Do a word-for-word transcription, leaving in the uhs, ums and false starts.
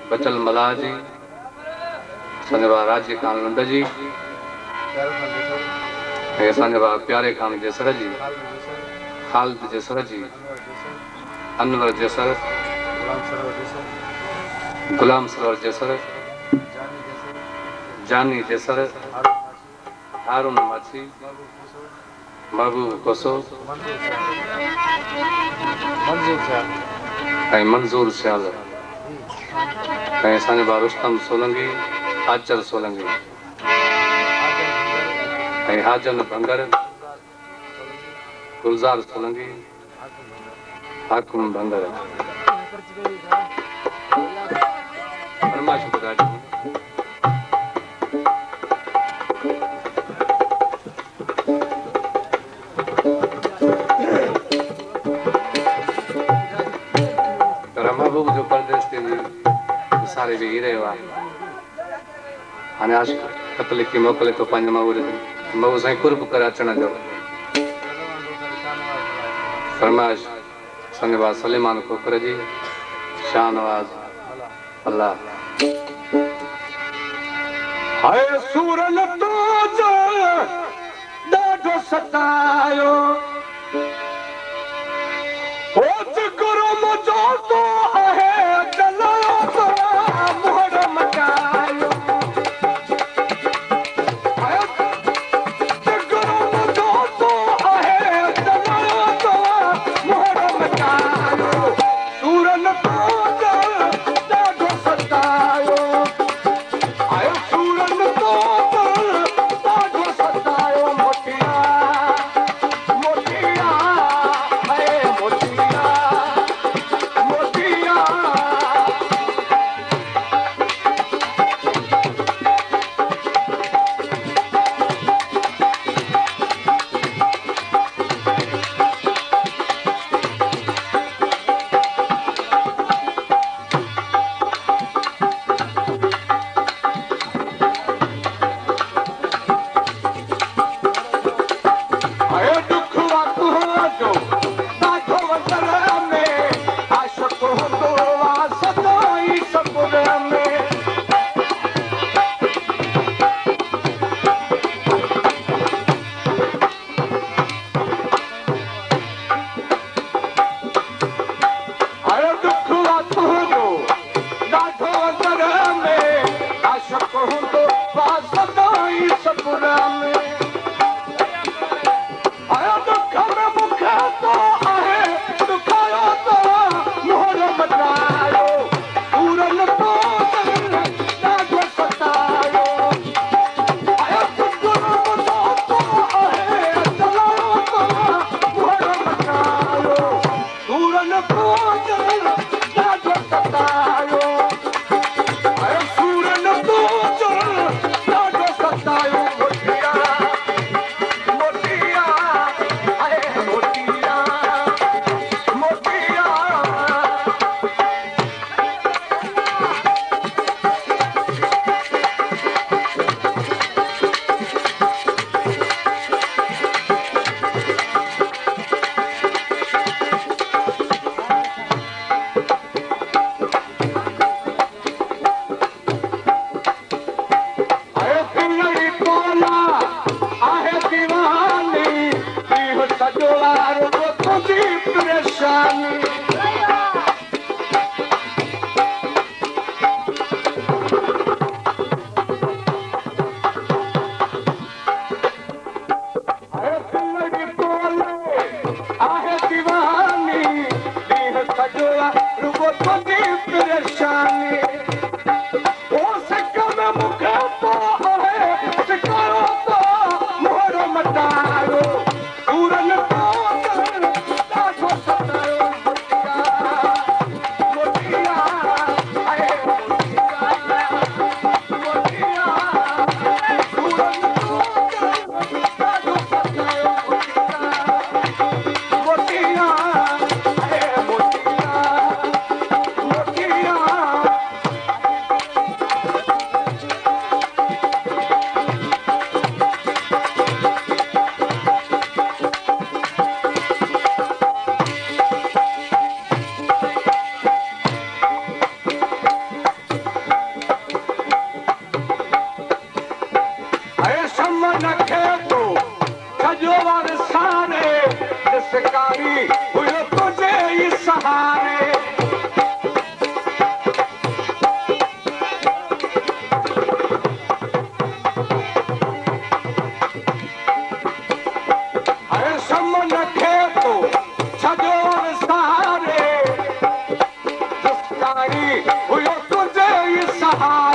बचल मलाह जी असांजे भाउ राजी खान नंद जी ऐं असांजे भाउ प्यारे खान जेसर जी ख़ालिद जेसर जी अनवर जेसर गुलाम सरोवर जेसर जानी जेसर हारून माछी महबूब कोसो ऐं मंज़ूर सियाल ऐं असांजे भाउ रुस्तम सोलंकी आचर सोलंकी ऐं हाजन भंगर गुलज़ार सोलंकी हाकुम भंगर फरमाइश ॿुधाइजो महबूब जो परदेस ते सारे वेही रहियो आहे हाणे आशिक़ ख़त लिखी मोकिले थो पंहिंजे महू महू साईं कुर्ब करे अचण जो फरमाइश असांजे भाउ सलीमान खोखर जी शाहनवाज़ अल्लाह हाय सूरन तो जो ॾाढो सतायो ओच गुरु मुंहिंजो तो आहे चलो तो मोहर मचायो गुरु मुंहिंजो तो आहे चलो तो मोहर मचायो सूरन तो ॾाढो सतायो आयो सूरन तो ॾाढो सतायो मोटिया मोटिया है मोटिया मोटिया आयो दुख वक्त हो जो ॾाढो वतर में आशिक़ हूंदो आहे सदाई सपुर में आयो दुख वक्त हो जो ॾाढो वतर में आशिक़ हूंदो आहे सदाई सपुर में आयो दुख में मूंखे तो आहे दुखायो तो मोहर मचायो सूरन तो ॾाढो सतायो आयो गुरु मुंहिंजो तो आहे चलो तो मोहर मचायो सूरन तो ॾाढो सतायो आयो सूरन तो ॾाढो सतायो मोटिया मोटिया आहे मोटिया मोटिया आयो पिंगड़ी तोला आहे दीवानी इहो सॼो वारो तुंहिंजी परेशानी आयो पिंगड़ी तोला आहे दीवानी इहो सॼो वारो तुंहिंजी परेशानी ओ सिक में मूंखे तो आहे सिकायो तो मोहर मचायो सूरन तो ॾाढो सतायो मोटिया मोटिया आहे मोटिया मोटिया सूरन तो ॾाढो सतायो मोटिया मोटिया आहे मोटिया मोटिया हुयो तुंहिंजे ई सहारे